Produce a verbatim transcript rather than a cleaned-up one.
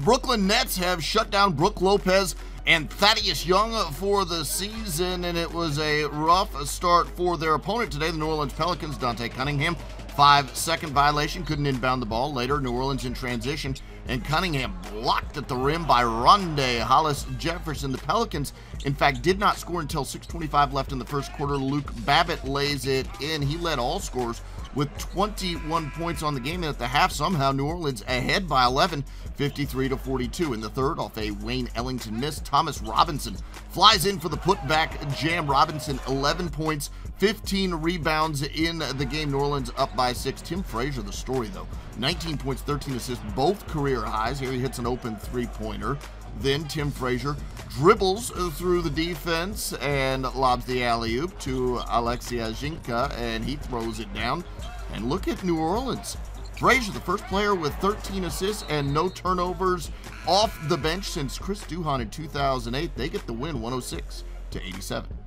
The Brooklyn Nets have shut down Brook Lopez and Thaddeus Young for the season, and it was a rough start for their opponent today, the New Orleans Pelicans. Dante Cunningham, five-second violation, couldn't inbound the ball. Later, New Orleans in transition, and Cunningham blocked at the rim by Rondae Hollis Jefferson. The Pelicans, in fact, did not score until six twenty-five left in the first quarter. Luke Babbit lays it in. He led all scorers with twenty-one points on the game, and at the half, somehow New Orleans ahead by eleven, fifty-three to forty-two. In the third, off a Wayne Ellington miss, Thomas Robinson flies in for the putback jam. Robinson, eleven points, fifteen rebounds in the game. New Orleans up by six. Tim Frazier, the story though, nineteen points, thirteen assists, both career highs. Here he hits an open three-pointer. Then Tim Frazier dribbles through the defense and lobs the alley-oop to Alexia Jinka, and he throws it down. And look at New Orleans. Frazier, the first player with thirteen assists and no turnovers off the bench since Chris Duhon in two thousand eight. They get the win, one oh six to eighty-seven.